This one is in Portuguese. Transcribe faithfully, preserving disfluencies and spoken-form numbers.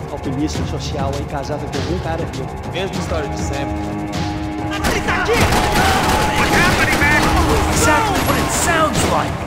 alpinista social aí, casada com algum cara rico. Mesma história de sempre. What's happening, man? Exactly what it sounds like.